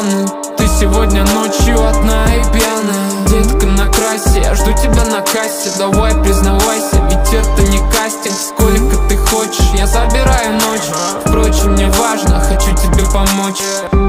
планы. Ты сегодня ночью одна и пьяная. Детка, накрасься, я жду тебя на кассе. Давай признавайся, ведь это не кастинг. Сколько ты хочешь, я забираю ночь. Впрочем, не важно, хочу тебе помочь.